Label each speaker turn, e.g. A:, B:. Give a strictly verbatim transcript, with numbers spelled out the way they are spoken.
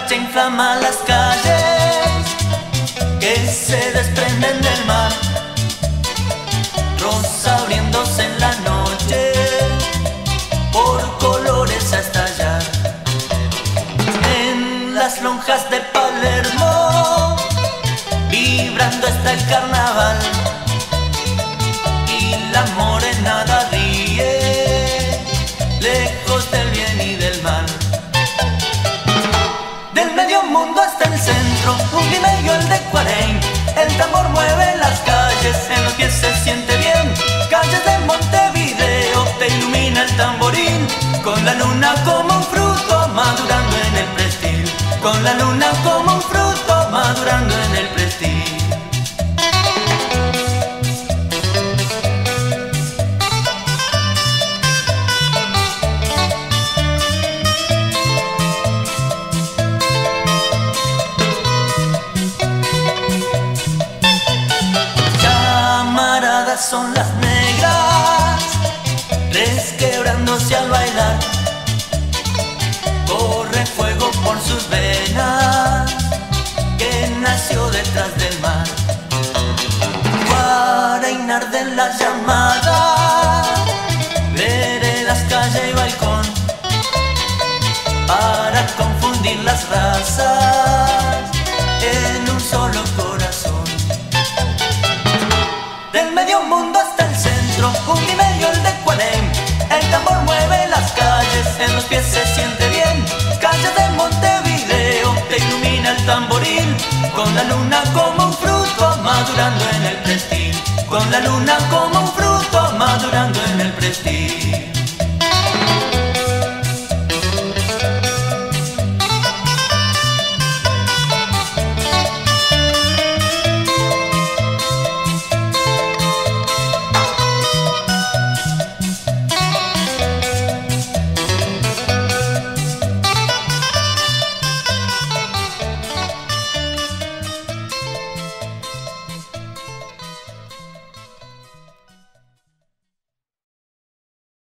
A: marcha inflama las calles que se desprenden del mar, rosa abriéndose en la noche, por colores a estallar. En las lonjas de Palermo, vibrando está el carnaval, y la morenada ríe, lejos del bien y del mal. Del medio mundo hasta el centro, un guimello el de Cuarén, el tambor mueve las calles, en los pies se siente bien. Calles de Montevideo, te ilumina el tamborín, con la luna como un fruto madurando en el prestil, con la luna como un fruto madurando en el prestil. Son las negras, resquebrándose al bailar, corre fuego por sus venas, que nació detrás del mar. Guarainar de las llamadas, veredas, calle y balcón, para confundir las razas en un solo corazón. Del medio mundo hasta el centro, un guimello el de Cuarén, el tambor mueve las calles, en los pies se siente bien. Calles de Montevideo, te ilumina el tamboril, con la luna como un fruto madurando en el prestil, con la luna como